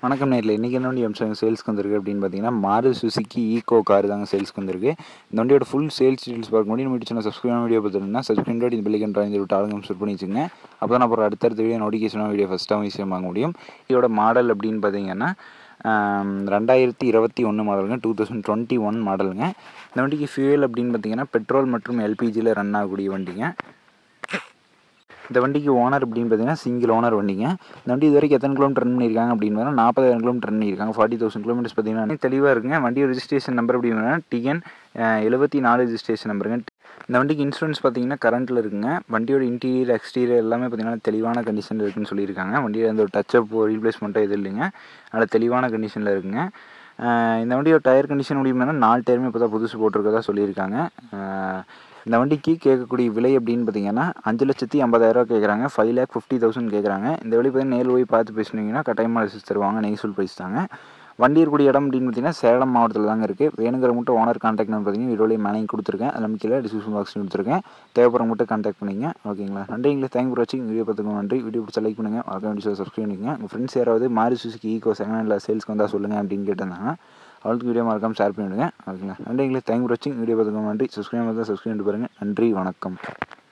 வணக்கம் நேரில் இன்றைக்கி என்ன வண்டி அம்சம் சேல்ஸ்க்கு வந்திருக்கு அப்படின்னு பார்த்தீங்கன்னா மாருதி சுசுகி ஈகோ கார் தாங்க சேல்ஸ்க்கு வந்திருக்கு. இந்த வண்டியோட ஃபுல் சேல்ஸ் டீட்டெயில்ஸ் பார்க்க முடியும். நம்ம சேனல் சப்ஸ்கிரைப் வீடியோ பார்த்துருந்தா சப்ஸ்கிரைப் இந்த பெல்லைக்கன் ட்ராயிங் விட்டு ஆளுங்க செட் பண்ணி வச்சுங்க. அப்போ தான் அப்புறம் அடுத்தடுத்த வீடியோ நோட்டிஃபிகேஷன் வீடியோ ஃபஸ்ட்டாக ஈஸியாக வாங்க முடியும். இதோட மாடல் அப்படின்னு பார்த்தீங்கன்னா 2021 மாடலுங்க, 2021 மாடலுங்க. இந்த வண்டிக்கு ஃபியூயல் அப்படின்னு பார்த்தீங்கன்னா பெட்ரோல் மற்றும் எல்பிஜியில் ரன் ஆகக்கூடிய வண்டிங்க. இந்த வண்டிக்கு ஓனர் அப்படின்னு பார்த்தீங்கன்னா சிங்கிள் ஓனர் வண்டிங்க. இந்த வண்டி இது வரைக்கும் எத்தனை கிலோமீட்டர் ரன் பண்ணியிருக்காங்க அப்படின்னு பார்த்தீங்கன்னா 40,000 கிலோமீட்டர் ரன் பண்ணியிருக்காங்க. 40,000 கிலோமீட்டர்ஸ் பார்த்தீங்கன்னா தெளிவாக இருக்குங்க. வண்டியோட ரெஜிஸ்ட்ரேஷன் நம்பர் அப்படின்னு டிஎன் 74 ரெஜிஸ்ட்ரேஷன் நம்பருங்க. இந்த வண்டிக்கு இன்சூரன்ஸ் பார்த்தீங்கன்னா கரண்ட்டில் இருக்குங்க. வண்டியோட இன்டீரியர் எக்ஸ்டீரியர் எல்லாமே பார்த்தீங்கன்னா தெளிவான கண்டிஷனில் இருக்குன்னு சொல்லியிருக்காங்க. வண்டியோட அந்த ஒரு டச்சப் ரீப்ளேஸ்மெண்ட்டோ எதுவும் இல்லைங்க. அதில் தெளிவான கண்டிஷனில் இருக்குங்க. இந்த வண்டியோட டயர் கண்டிஷன் முடியும்னா 4 டயருமே இப்போ தான் புதுசு போட்டிருக்கதா சொல்லியிருக்காங்க. இந்த வண்டிக்கு கேட்கக்கூடிய விலை அப்படின்னு பார்த்தீங்கன்னா 5,50,000 கேட்குறாங்க. 5,50,000 கேட்குறாங்க. இந்த வழி பார்த்தீங்கன்னா நேரில் போய் பார்த்து பேசுனீங்கன்னா கட்டாயமாக ரிசல்ட் தருவாங்க. நெய்சூல் ப்ரைஸ் தாங்க. வண்டி இருக்கக்கூடிய இடம் அப்படின்னு பார்த்தீங்கன்னா சேலம் மாவட்டத்தில் தாங்க இருக்குது. வேணுங்கிற மட்டும் ஓனர் கான்டாக்ட் நம்பர் பார்த்தீங்கன்னா வீடியோலேயே மேலேயும் கொடுத்துருக்கேன். அதில் கீழே டிஸ்கிரிப்ஷன் பாக்ஸ் கொடுத்துருக்கேன். தேவைப்படுற மட்டும் கான்டாக்ட் பண்ணிங்க. ஓகேங்களா? நன்றிங்களே. தேங்க் ஃபார் வாட்சிங். வீடியோ பார்த்துக்கோங்க. நன்றி. வீடியோ பிடிச்ச லைக் பண்ணுங்கள். மறக்காம சப்ஸ்கிரைப் பண்ணிக்கோங்க. உங்கள் ஃப்ரெண்ட்ஸ் யாராவது Maruti Suzuki Eeco second handle சேல்ஸ்க்கு வந்தால் சொல்லுங்கள் அப்படின்னு கேட்டிருந்தாங்க. அவளுக்கு வீடியோ மறக்காமல் ஷேர் பண்ணிவிடுங்க. ஓகேங்களா? நன்றிங்களே. தேங்க் ஃபார் வாட்சிங். வீடியோ பார்த்துக்கோங்க. நன்றி. சப்ஸ்கிரைப் பண்ணால் சப்ஸ்கிரைப் பண்ணிட்டு பாருங்கள். நன்றி. வணக்கம்.